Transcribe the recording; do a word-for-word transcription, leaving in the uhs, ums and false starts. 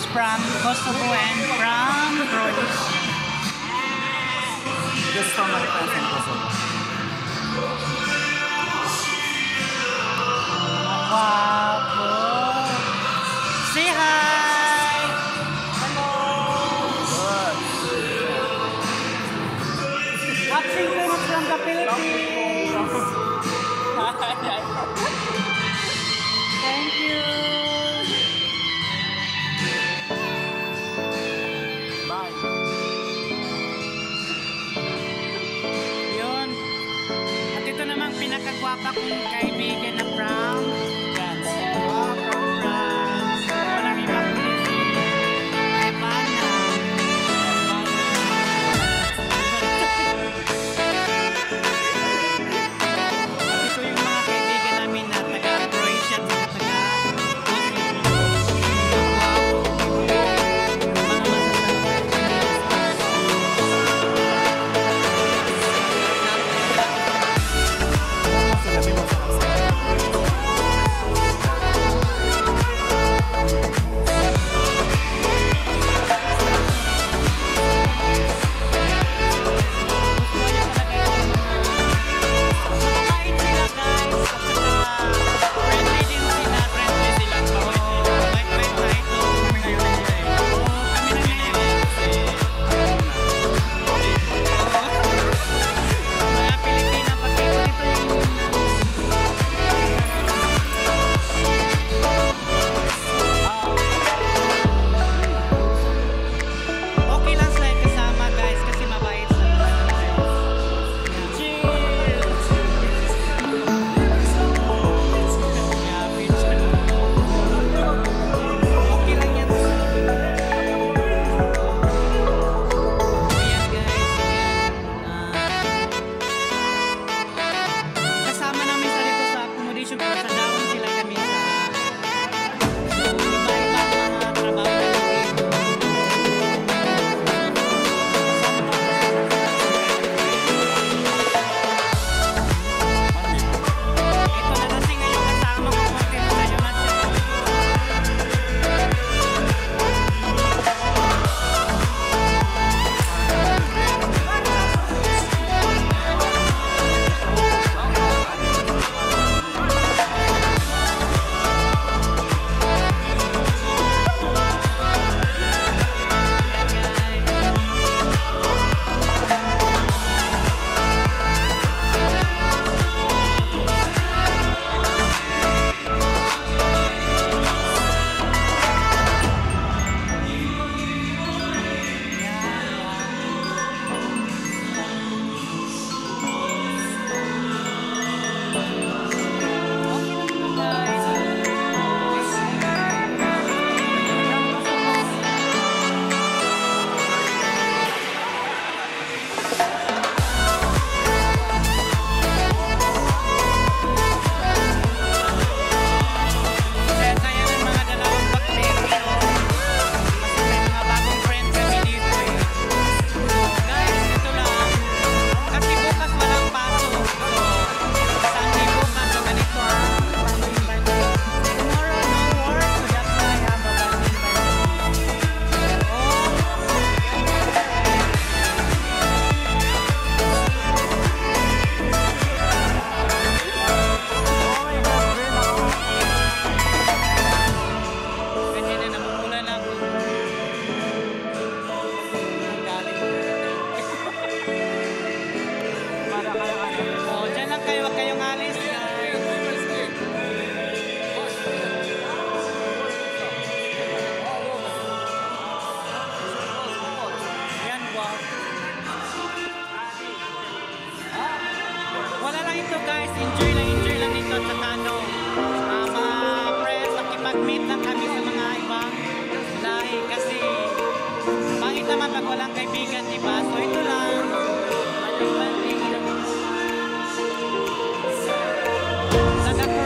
from Kosovo and from Croatia. Just from my friends in Kosovo. Guwapo. Say hi! Hello! Watching you from the Philippines! Thank you! Bye! Yun. At ito namang pinakagwapa kong kaibigan na from France. Oh, from France. Walang ibang kundi si Ivana. At ito yung mga kaibigan namin na taga Croatia at taga Kosovo. Mga masasabi. Sabi mo sa Mabait sila guys, at saka friendly din sila, friendly sila. Bait-bait na ito. Kami na yun. Oo, kami na ngayon. Mga Pilipina, pag-ito dito yung okay lang sila kasama guys kasi mabait sila. Cheers! Okay lang yan. Ayan guys, ayan. Ah, kasama namin sa dito sa accommodation pero sa down sila kami sa iba-ibang mga trabaho namin dito. Ito na kasi ngayon kasama ko konti mo na yun na siya. Kaya kaya ng mga dalawang bakteryo. Kasi may mga bagong friend kami dito eh. So guys, ito lang. Kasi bukas walang pasok. So, Sunday bukas. So ganito ah. Tomorrow no work. So that's why I have a Sunday birthday. Oh. Ganyan na, namumula na ako. Ang galing. para kayo ano. Oh, dyan lang kayo, wag kayong alis. Ayan, wow. Wala lang ito guys, enjoy lang, enjoy lang ito. At saka ano, ah, mga friends, makipag-meet lang kami sa mga ibang lahi. Kasi, pangit naman pag walang kaibigan, diba? So ito lang. Taga